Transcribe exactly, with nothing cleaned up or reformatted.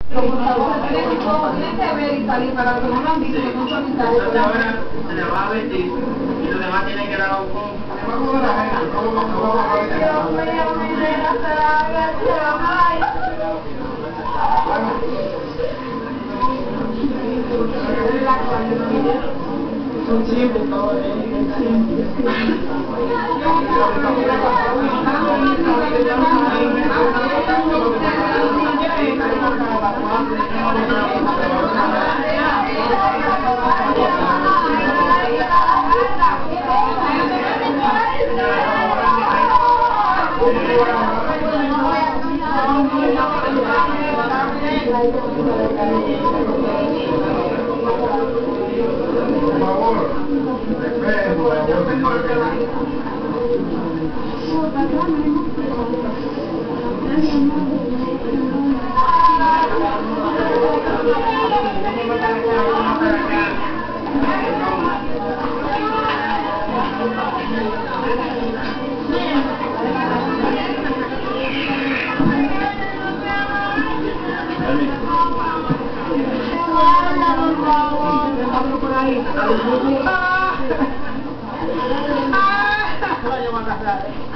Ahora se le va a vestir y los demás tienen que dar un poco. Son siempre todo Por favor, respeto, por favor, Ah! Ah!